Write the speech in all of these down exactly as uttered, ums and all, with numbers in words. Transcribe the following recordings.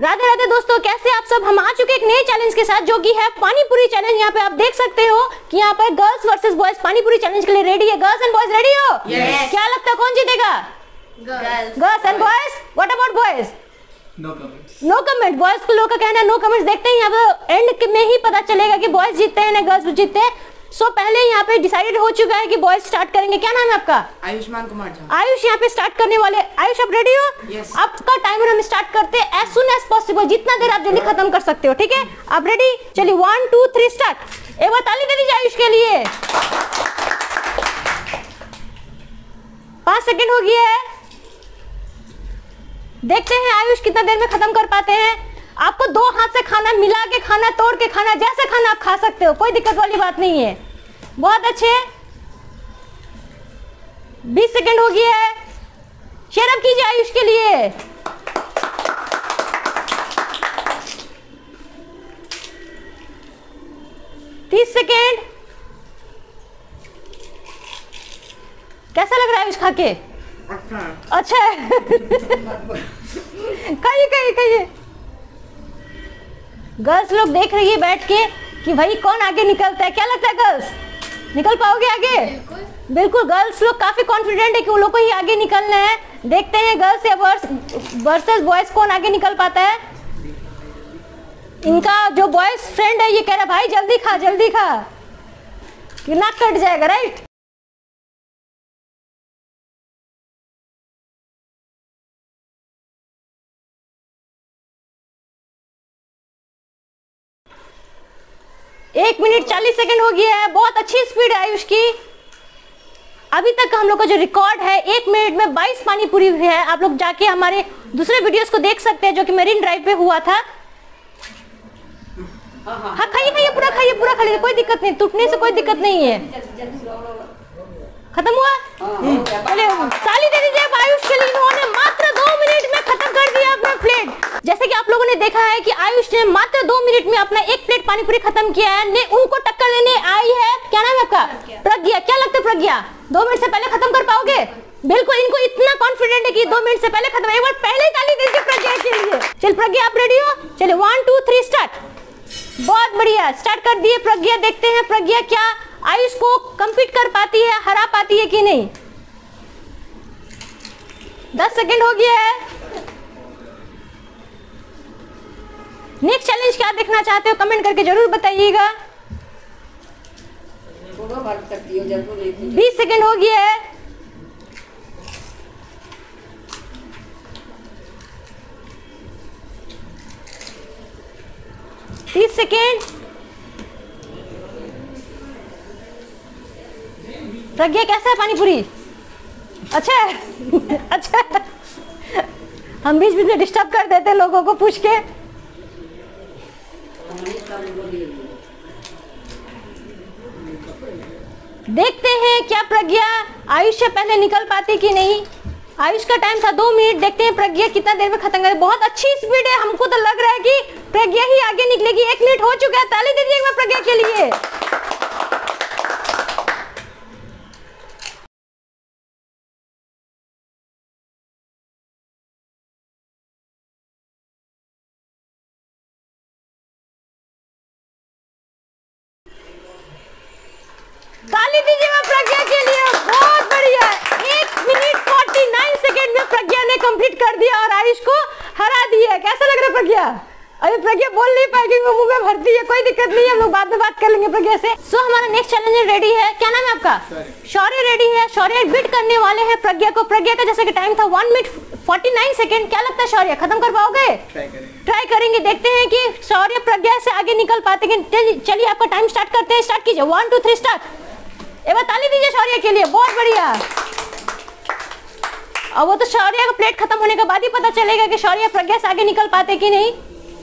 राधे राधे दोस्तों, कैसे आप सब। हम आ चुके एक नए चैलेंज के साथ जो कि है पानी पूरी चैलेंज। यहाँ पे आप देख सकते हो कि यहाँ पर गर्ल्स वर्सेस बॉयज पानी पूरी चैलेंज के लिए रेडी है। गर्ल्स एंड बॉयज रेडी हो? yes. क्या लगता है कौन जीतेगा? Girls. Girls and boys. What about boys? No comments. No comment. Boys के लोग का कहना है नो कमेंट्स। देखते हैं यहाँ पे एंड में ही पता चलेगा कि बॉयज जीतते हैं ना गर्ल्स जीतते हैं। सो so, पहले यहाँ पे डिसाइडेड हो चुका है कि बॉयज स्टार्ट करेंगे। क्या नाम है आपका? आयुष्मान कुमार झा। आयुष यहाँ पे स्टार्ट करने वाले। आयुष आप रेडी हो? yes. आपका टाइमर हम स्टार्ट करते हैं एज सुन एज पॉसिबल, जितना देर आप जल्दी खत्म कर सकते हो। ठीक है, आप रेडी? चलिए वन टू थ्री स्टार्ट। एक बार ताली दे दीजिए आयुष के लिए। पांच सेकंड हो गया है। देखते हैं आयुष कितना देर में खत्म कर पाते हैं। आपको दो हाथ से खाना, मिला के खाना, तोड़ के खाना, जैसे खाना आप खा सकते हो, कोई दिक्कत वाली बात नहीं है। बहुत अच्छे। बीस सेकंड हो गया है। शेयर अप कीजिए आयुष के लिए। तीस सेकंड। कैसा लग रहा है आयुष खा के? अच्छा है। खाइए खाइए खाइए। गर्ल्स लोग देख रही है बैठ के कि भाई कौन आगे निकलता है। क्या लगता है गर्ल्स, निकल पाओगे आगे? बिल्कुल, बिल्कुल। गर्ल्स लोग काफी कॉन्फिडेंट है कि वो लोग को ही आगे निकलना है। देखते हैं गर्ल्स या वर्सेस बॉयज कौन आगे निकल पाता है। इनका जो बॉयज फ्रेंड है ये कह रहा है भाई जल्दी खा जल्दी खा, कि नाक कट जाएगा। राइट? एक मिनट चालीस सेकंड हो गया है। बहुत अच्छी स्पीड है आयुष की। अभी तक हम लोग का जो रिकॉर्ड है एक मिनट में बाईस पानी पूरी हुई है। आप लोग जाके हमारे दूसरे वीडियोस को देख सकते हैं जो कि मेरीन ड्राइव पे हुआ था। हाँ खाइए खाइए, पूरा खाइए पूरा खाइए, कोई दिक्कत नहीं, टूटने से कोई दिक्कत नहीं है। खत्म हुआ? चलिए ताली दे दीजिए आयुष के लिए। इन्होंने मात्र दो मिनट में खत्म कर दिया अपना प्लेट। जैसे कि आप लोगों ने देखा है कि आयुष ने मात्र दो मिनट में अपना एक प्लेट पानी पूरी खत्म किया है। ने उनको टक्कर देने आई है, क्या नाम है आपका? प्रज्ञा। क्या लगता है प्रज्ञा, दो मिनट से पहले खत्म कर पाओगे? बिल्कुल, इनको इतना कॉन्फिडेंट है कि दो मिनट से पहले खत्म। एक बार पहले ताली दीजिए प्रज्ञा के लिए। चल प्रज्ञा आप रेडी हो? चलिए वन टू थ्री स्टार्ट। बहुत बढ़िया, स्टार्ट कर दिए प्रज्ञा। देखते हैं प्रज्ञा क्या आयुष को कंपीट कर पाती है, हरा पाती है कि नहीं। दस सेकंड हो गया है। नेक्स्ट चैलेंज क्या देखना चाहते हो कमेंट करके जरूर बताइएगा। बीस सेकंड हो गया है। तीस सेकेंड। प्रज्ञा कैसा है पानी पूरी? अच्छा है। अच्छा है। हम बीच बीच में डिस्टर्ब कर देते हैं लोगों को पूछ के। देखते हैं क्या प्रज्ञा आयुष से पहले निकल पाती कि नहीं। आयुष का टाइम था दो मिनट। देखते हैं प्रज्ञा कितना देर में खत्म करे। बहुत अच्छी स्पीड है, हमको तो लग रहा है कि प्रज्ञा ही आगे निकलेगी। एक मिनट हो चुका है, ताली दीजिए एक बार प्रज्ञा के लिए। ताली दीजिए प्रज्ञा के लिए। बहुत बढ़िया। एक मिनट फोर्टी नाइन सेकेंड में प्रज्ञा ने कंप्लीट कर दिया और आयुष को हरा दिया। कैसा लग रहा है प्रज्ञा? अभी प्रज्ञा बोल नहीं पाएगी, वो मुंह में भरती है। कोई दिक्कत नहीं है, हम लोग बाद में बात कर लेंगे प्रज्ञा से। सो so, हमारा नेक्स्ट चैलेंज रेडी है। क्या नाम है आपका? शौर्य रेडी है। शौर्य बीट करने वाले हैं प्रज्ञा को। प्रज्ञा का जैसे कि टाइम था one minute forty nine second. क्या लगता है शौर्य खत्म कर पाओगे? ट्राई करेंगे। देखते हैं कि शौर्य प्रज्ञा से आगे निकल पाते हैं। चलिए आपका टाइम स्टार्ट करते हैं। स्टार्ट कीजिए वन टू थ्री स्टार्ट। एक बार ताली दीजिए शौर्य के लिए। बहुत बढ़िया। और वो तो शौर्य का प्लेट खत्म होने के बाद ही पता चलेगा कि शौर्य प्रज्ञा से आगे निकल पाते कि नहीं।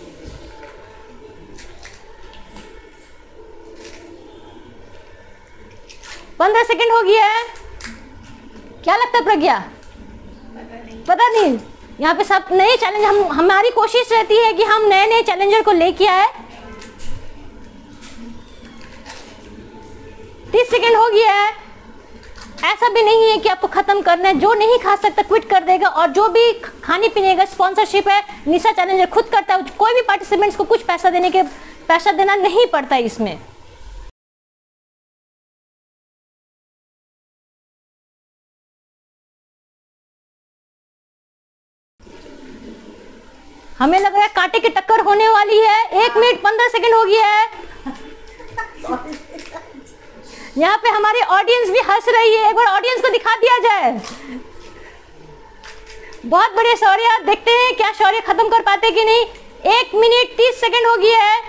पंद्रह सेकंड हो गया है। क्या लगता है प्रज्ञा? पता नहीं। यहाँ पे सब नए चैलेंज, हम हमारी कोशिश रहती है कि हम नए नए चैलेंजर को लेके आए। तीस सेकंड हो गया है। ऐसा भी नहीं है कि आपको खत्म करना है, जो नहीं खा सकता क्विट कर देगा, और जो भी खाने पीने का स्पॉन्सरशिप है निशा चैलेंजर खुद करता है। कोई भी पार्टिसिपेंट्स को कुछ पैसा देने के पैसा देना नहीं पड़ता इसमें। हमें लग रहा है कांटे की टक्कर होने वाली है। एक मिनट पंद्रह सेकंड हो गया है। यहाँ पे हमारी ऑडियंस भी हंस रही है, एक बार ऑडियंस को दिखा दिया जाए। बहुत बढ़िया शौर्य, देखते हैं क्या शौर्य खत्म कर पाते कि नहीं। एक मिनट तीस सेकंड हो गया है।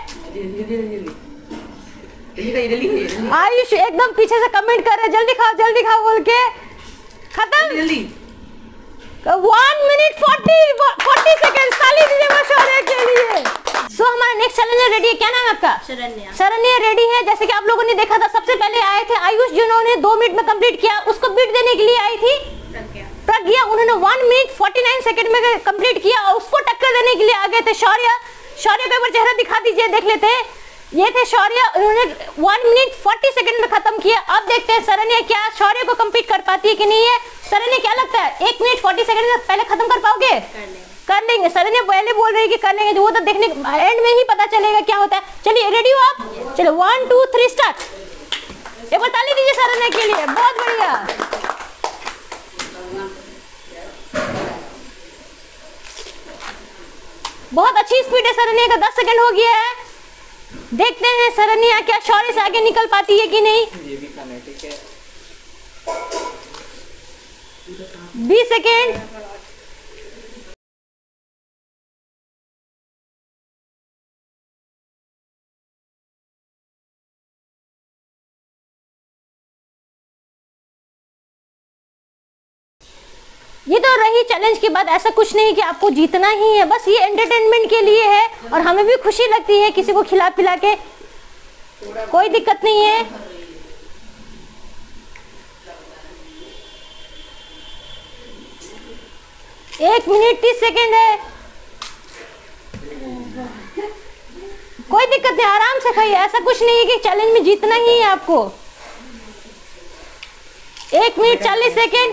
आयुष एकदम पीछे से कमेंट कर रहे हैं, जल्दी खाओ जल्दी खाओ बोल के। खत्म। One minute forty forty second ताली दीजिए शौर्य के लिए। सो so, हमारा नेक्स्ट चैलेंजर रेडी है। क्या नाम है आपका? शरण्या। शरण्या रेडी है। जैसे कि आप लोगों ने देखा था, सबसे पहले आए थे आयुष जिन्होंने दो मिनट में कंप्लीट किया, उसको बीट देने के लिए आई थी प्रज्ञा। प्रज्ञा उन्होंने one minute forty nine second में कंप्लीट किया और उसको टक्कर देने के लिए आ गए थे शौर्य। शौर्य का एक बार चेहरा दिखा दीजिए, देख लेते हैं। ये थे शौर्य, उन्होंने वन मिनट फोर्टी सेकंड में खत्म किया। अब देखते हैं शरण्या क्या शौर्य को कंप्लीट कर पाती है कि नहीं है। शरण्या क्या लगता है, एक मिनट फोर्टी सेकंड में पहले खत्म कर पाओगे? कर लेंगे, कर लेंगे। शरण्या पहले बोल रही है कि कर लेंगे, जो वो तो देखने एंड में ही पता चलेगा क्या होता है। चलिए रेडी हो आप? चलो वन टू थ्री स्टार्ट। एक बार ताली दीजिए शरण्या के लिए, बहुत बढ़िया। बहुत अच्छी स्पीड है शरण्या का। दस सेकंड हो गया है। देखते हैं शरण्या क्या शौर्य से आगे निकल पाती है कि नहीं। ये भी कानेटिक है। बीस सेकेंड। ये तो रही चैलेंज की बात। ऐसा कुछ नहीं कि आपको जीतना ही है, बस ये एंटरटेनमेंट के लिए है और हमें भी खुशी लगती है किसी को खिला पिला के, कोई दिक्कत नहीं है। एक मिनट तीस सेकेंड है, कोई दिक्कत नहीं, आराम से खाइए। ऐसा कुछ नहीं है कि चैलेंज में जीतना ही है आपको। एक मिनट चालीस सेकेंड।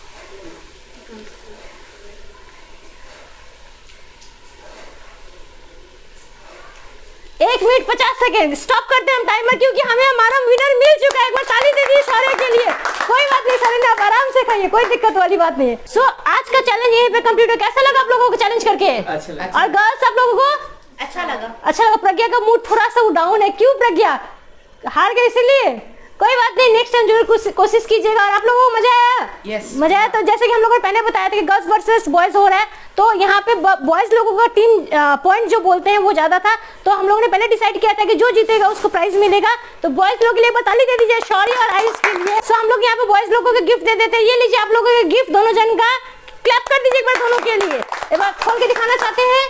एक मिनट पचास सेकेंड। स्टॉप करते हैं हम टाइमर, क्योंकि हमें हमारा विनर मिल चुका है। एक बार ताली दे दीजिए शौर्य के लिए। कोई बात नहीं शरण्या, आप आराम से खाइए, कोई दिक्कत वाली बात नहीं है। सो so, आज का चैलेंज यहीं पे कंप्लीट हो। कैसा लगा आप लोगों को चैलेंज करके? अच्छा लगा। और गर्ल्स आप लोगों को अच्छा लगा? अच्छा लगा। प्रज्ञा का मूड थोड़ा सा डाउन है, क्यों प्रज्ञा? हार गए इसीलिए? कोई बात नहीं, नेक्स्ट टाइम जरूर कोशिश कीजिएगा। और आप लोगों को मजा आया? yes. मजा आया। तो जैसे कि हम लोगों ने पहले बताया था कि गर्ल्स वर्सेस बॉयज हो रहा है, तो यहाँ पे बॉयज लोगों का टीम पॉइंट जो बोलते हैं वो ज्यादा था, तो हम लोगों ने पहले डिसाइड किया था कि जो जीतेगा उसको प्राइज मिलेगा। तो बॉयज लोगों के लिए ताली दे दीजिए शौर्य और आयुष के लिए। सो हम लोग यहाँ पे बॉयज लोगों को गिफ्ट दे देते हैं। ये लीजिए आप लोगों के गिफ्ट, दोनों जन का क्लैप कर दीजिए एक बार दोनों के लिए। एक बार खोल के दिखाना चाहते हैं,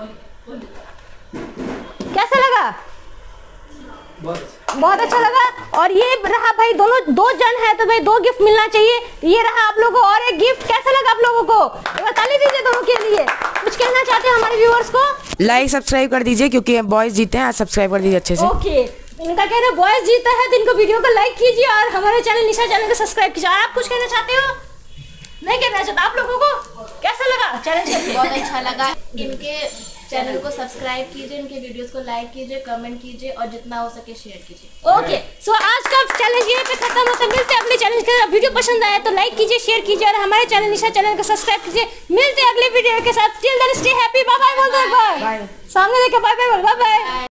कैसा लगा? बहुत अच्छा लगा। और ये रहा भाई, दोनों दो जन है तो भाई दो गिफ्ट मिलना चाहिए। ये रहा आप लोगों को और एक गिफ्ट। कैसा लगा आप लोगों को? एक बार ताली दीजिए दोनों के लिए। कुछ कहना चाहते हैं हमारे व्यूअर्स को? लाइक सब्सक्राइब कर दीजिए, क्योंकि बॉयज जीते हैं, सब्सक्राइब कर दीजिए अच्छे से। ओके, इनका कहना है बॉयज जीता है तो इनको वीडियो को लाइक कीजिए और हमारे चैनल निशा चैनल को सब्सक्राइब कीजिए। आप कुछ कहना चाहते हो? नहीं कहना चाहता? आप लोगों को कैसा लगा चैलेंज करके? बहुत अच्छा लगा। इनके चैनल को सब्सक्राइब कीजिए, इनके वीडियोस को लाइक कीजिए, कमेंट कीजिए और जितना हो सके शेयर कीजिए। ओके, सो आज का चैलेंज यहीं पे खत्म होता है। मिलते हैं अगले चैलेंज के साथ। वीडियो पसंद आया तो लाइक कीजिए, शेयर कीजिए और हमारे चैनल निशा चैनल को सब्सक्राइब कीजिए। मिलते हैं अगले वीडियो के साथ। Till then stay happy. Bye bye बोल दो एक बार। सामने देखे बाय बाय बोल। Bye bye.